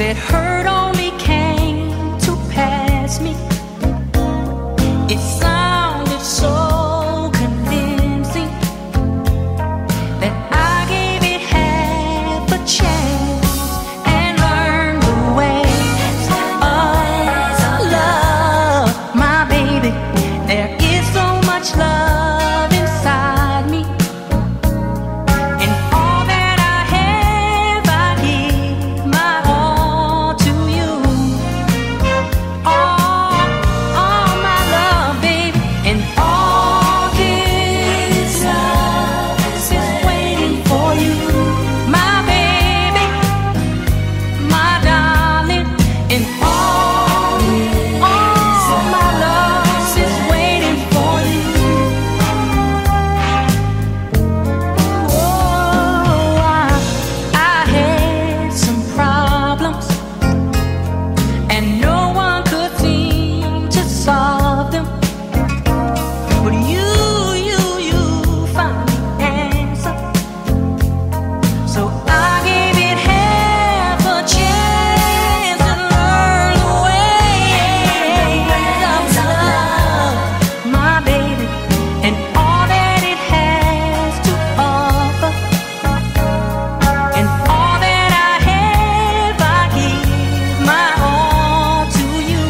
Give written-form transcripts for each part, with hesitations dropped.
said hurt only came to pass me. It sounded so convincing that I gave it half a chance and learned the ways of love. My baby, there is so much love inside me, and all that I have, I give my all to you. All my love, baby, and all this love is waiting for you. My baby, my darling, and all my love is waiting for you. Oh, I had some problems, and no one could seem to solve them. But you found the answer. So I gave it half a chance to learn the ways of love, my baby, and all that it has to offer. And all that I have, I give my all to you.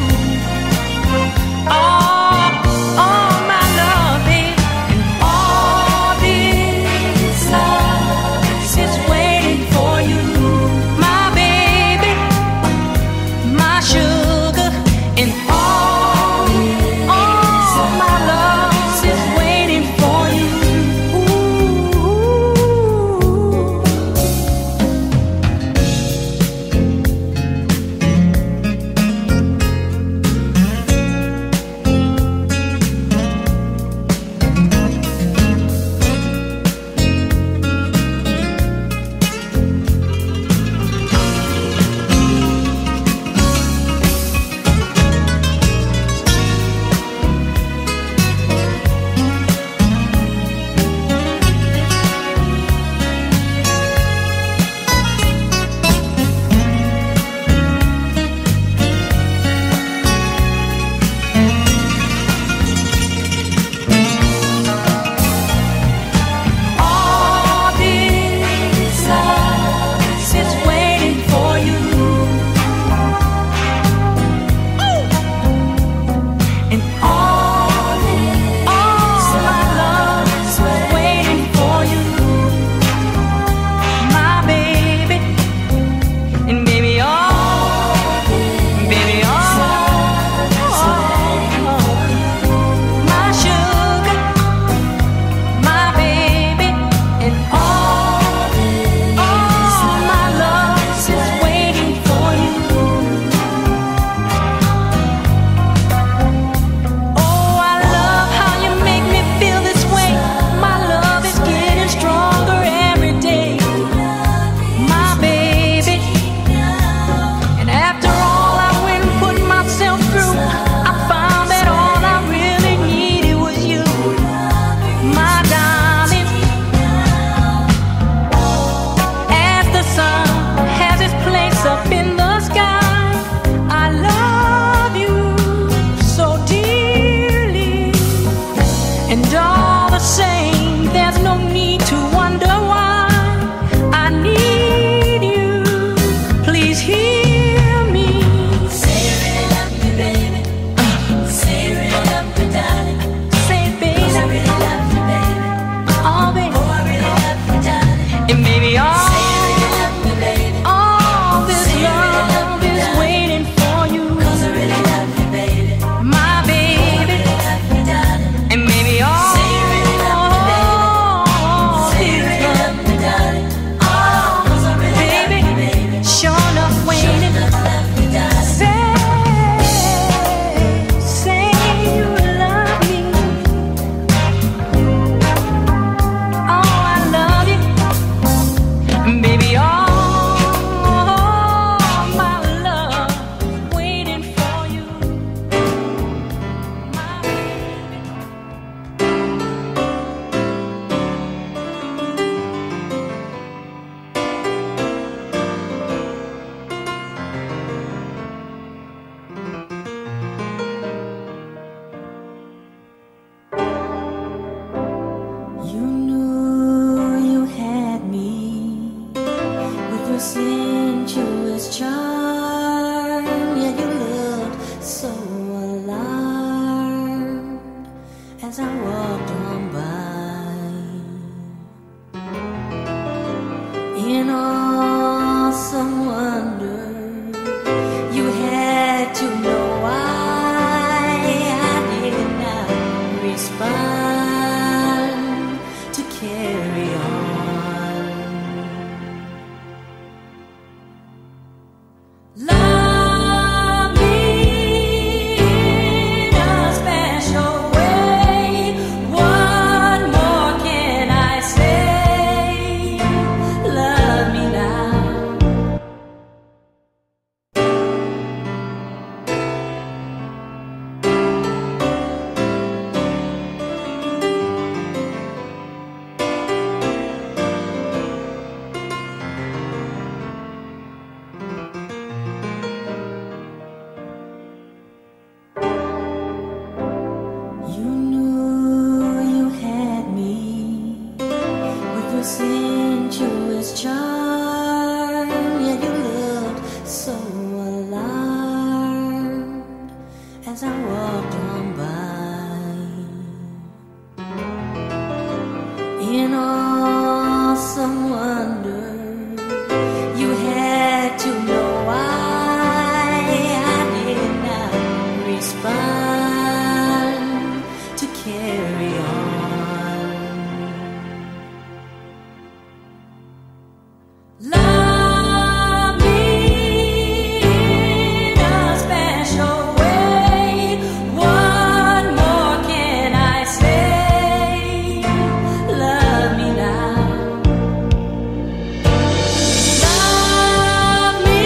All my love, baby, and all this love is waiting for you. My baby, my sugar, and all my love is waiting for you. All this love is waiting for you. And all my love is waiting for you. My baby, and baby, my sugar, my baby, and all my love is waiting for you. Oh, I love how you make me feel this way. My love is getting stronger every day, my baby. And after all I went and put myself through, I found that all I really needed was you, my darling. As the sun has its place up in the sky, I love you so dearly. And all the same, there's no need to wonder why I need you. Please hear me. Say you really love me, baby. Say you really love me, darling. Say, 'Cause I baby, really love you, baby. oh baby, Oh, I really love you, darling. and baby, Say you really love me, baby. all this Say you really love love me, is darling. waiting for you, 'Cause I really love you, baby. my I baby, really love you, darling. and baby, Say you really love me, baby. Say you really love me, sensuous charm. Yeah, you looked so alarmed as I walked on by. In awesome wonder, you had to know why I did not respond to carry on. Love me in a special way. What more can I say? Love me now. Love me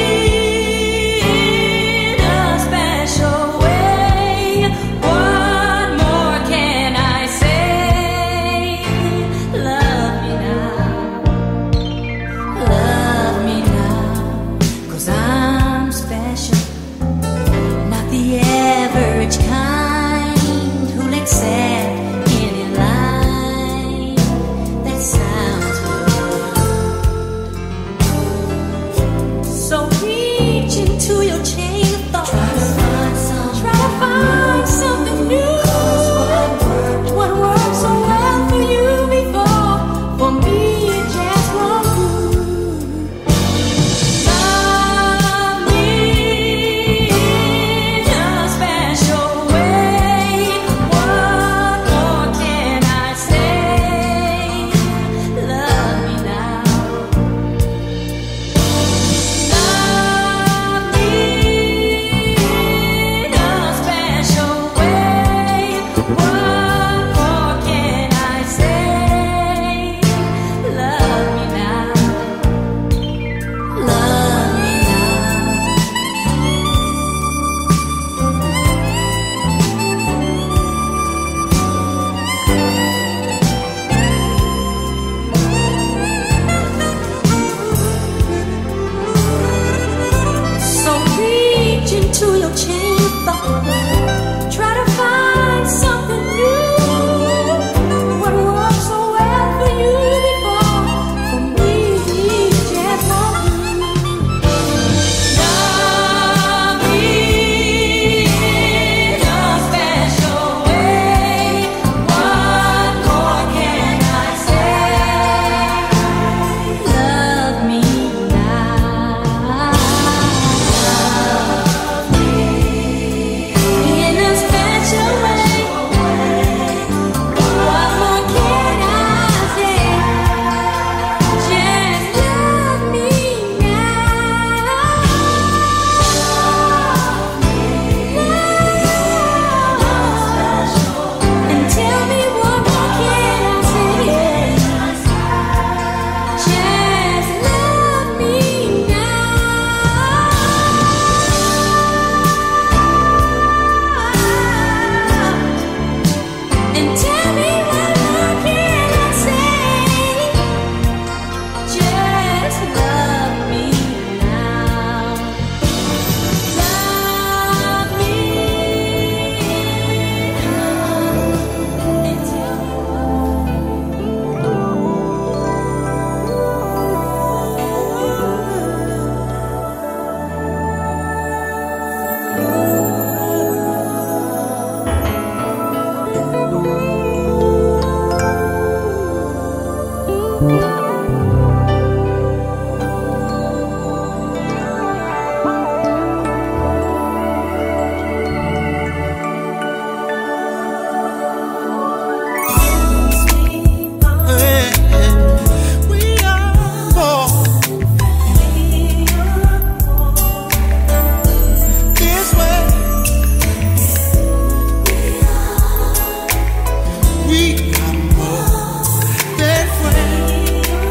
in a special way. What more can I say? Love me now. Love me now, 'cause I'm special, not the average kind who'll accept any line that sounds good. So reach into your chain of thought, try to find something new. What worked so well for you before, for me it just won't do. Love me in a special way. What more can I say? Love me now. Love me in a special way. What more can I say? Love me now. Love me So reach into your chain of thought, try to find something new. What worked so well for you before, for me it just won't do. Love me in a special way. What more can I say? Love me now. In a special way. What more can I say? Just love me now. And tell me what more can I say? Just love me now. And tell me what more can I say? Just love me now. Love me and tell me We are born this way. We are more than friends.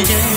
again.